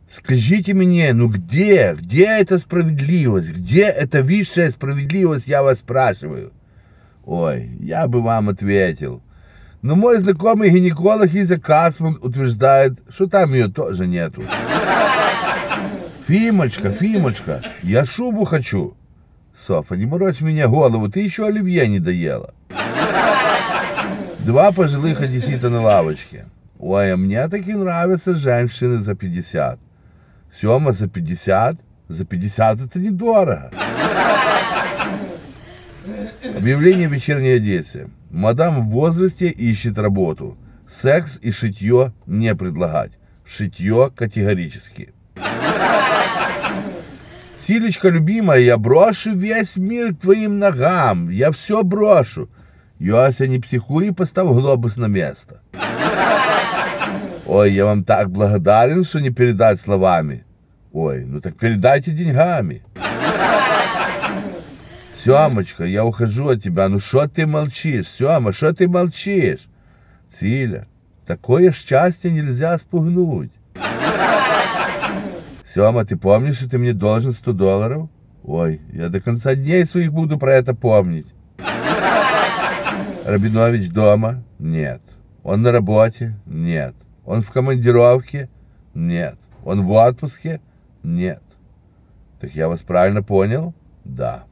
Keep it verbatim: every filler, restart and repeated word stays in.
Скажите мне, ну где, где эта справедливость? Где эта высшая справедливость, я вас спрашиваю? Ой, я бы вам ответил. Но мой знакомый гинеколог из Касман утверждает, что там ее тоже нету. Фимочка, Фимочка, я шубу хочу. Софа, не морочь меня голову, ты еще оливье не доела. Два пожилых одессита на лавочке. Ой, а мне таки нравятся женщины за пятьдесят. Сема, за пятьдесят? За пятьдесят это недорого. Объявление в вечерней Одессе. Мадам в возрасте ищет работу. Секс и шитье не предлагать. Шитье категорически. Силечка, любимая, я брошу весь мир к твоим ногам. Я все брошу. Йося, не психуй и поставь глобус на место. Ой, я вам так благодарен, что не передать словами. Ой, ну так передайте деньгами. Семочка, я ухожу от тебя. Ну что ты молчишь? Сема, что ты молчишь? Циля, такое счастье нельзя спугнуть. Сема, ты помнишь, что ты мне должен сто долларов? Ой, я до конца дней своих буду про это помнить. Рабинович дома? Нет. Он на работе? Нет. Он в командировке? Нет. Он в отпуске? Нет. Так я вас правильно понял? Да.